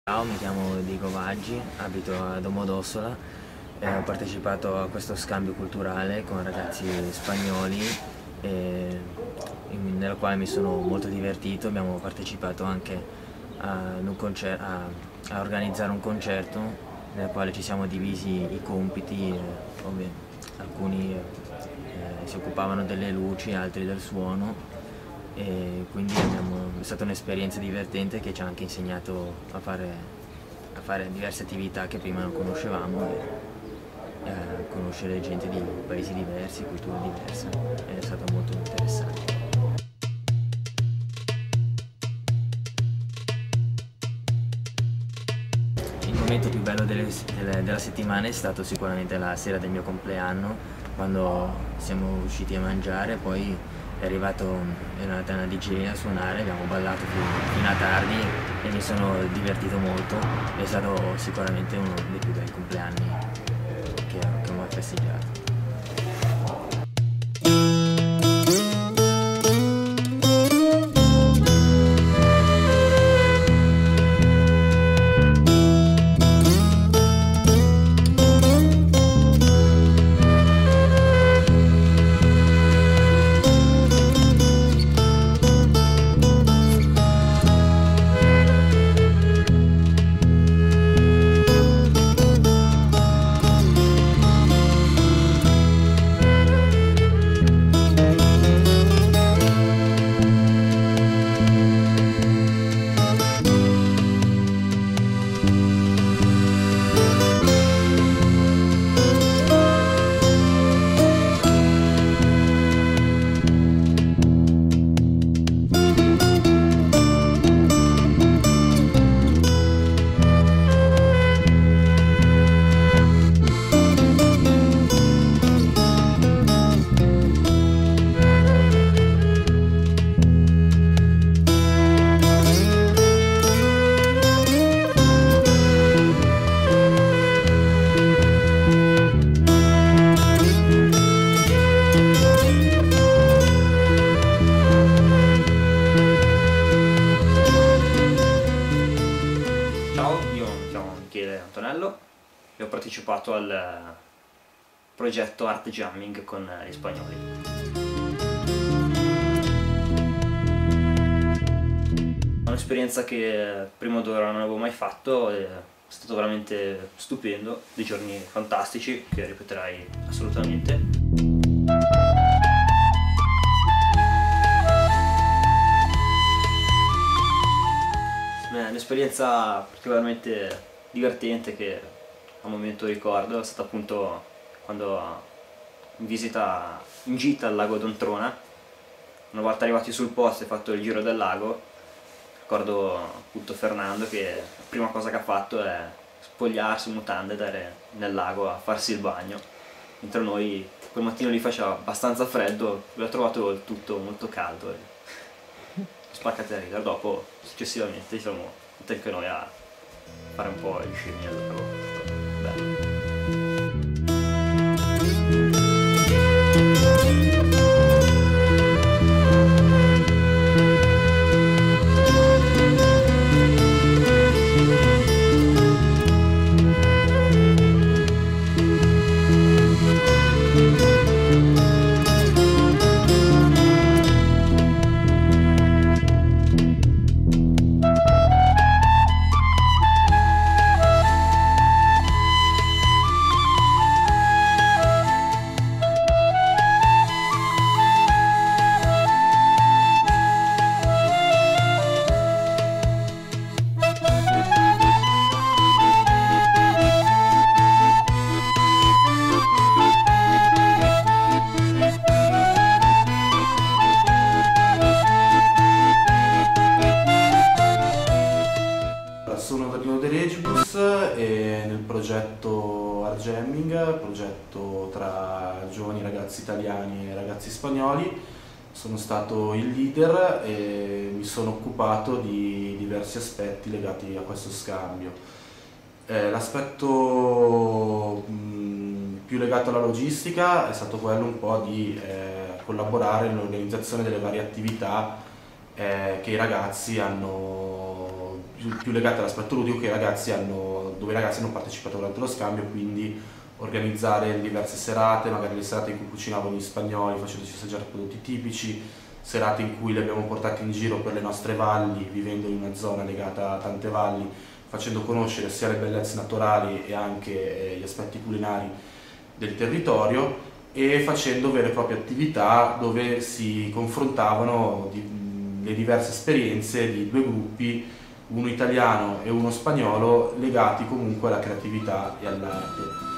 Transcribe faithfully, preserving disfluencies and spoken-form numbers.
Ciao, mi chiamo Diego Vaggi, abito a Domodossola e ho partecipato a questo scambio culturale con ragazzi spagnoli e in- nel quale mi sono molto divertito. Abbiamo partecipato anche a, un concer- a- a organizzare un concerto nel quale ci siamo divisi i compiti, eh, ovvi- alcuni eh, si occupavano delle luci, altri del suono e quindi abbiamo- è stata un'esperienza divertente che ci ha anche insegnato a fare, a fare diverse attività che prima non conoscevamo e a conoscere gente di paesi diversi, culture diverse. È stato molto interessante. Il momento più bello delle- delle- della settimana è stato sicuramente la sera del mio compleanno, quando siamo usciti a mangiare, poi è arrivato, è arrivata una D J a suonare, abbiamo ballato fino, fino a tardi e mi sono divertito molto. È stato sicuramente uno dei più bei compleanni che, che ho mai festeggiato. Ciao, io mi chiamo Michele Antonello e ho partecipato al progetto Art Jamming con gli spagnoli. È un'esperienza che prima d'ora non avevo mai fatto, è stato veramente stupendo, dei giorni fantastici che ripeterai assolutamente. È un'esperienza particolarmente divertente che al momento ricordo è stata appunto quando in visita in gita al lago d'Ontrona. Una volta arrivati sul posto e fatto il giro del lago, ricordo appunto Fernando che la prima cosa che ha fatto è spogliarsi in mutande e andare nel lago a farsi il bagno, mentre noi quel mattino lì faceva abbastanza freddo, l'ho trovato il tutto molto caldo e spaccate a ridere. Dopo successivamente ci siamo tutti anche noi a fare un po' gli scemi al lago. Bello. Sono Danilo De Regibus e nel progetto Art Jamming, progetto tra giovani ragazzi italiani e ragazzi spagnoli, sono stato il leader e mi sono occupato di diversi aspetti legati a questo scambio. Eh, l'aspetto mh, più legato alla logistica è stato quello un po' di eh, collaborare nell'organizzazione delle varie attività eh, che i ragazzi hanno più, più legate all'aspetto ludico che i ragazzi hanno, dove i ragazzi hanno partecipato durante lo scambio, quindi organizzare diverse serate, magari le serate in cui cucinavano gli spagnoli facendoci assaggiare prodotti tipici, serate in cui li abbiamo portati in giro per le nostre valli, vivendo in una zona legata a tante valli, facendo conoscere sia le bellezze naturali e anche eh, gli aspetti culinari del territorio, e facendo vere e proprie attività dove si confrontavano di, le diverse esperienze di due gruppi, uno italiano e uno spagnolo, legati comunque alla creatività e all'arte.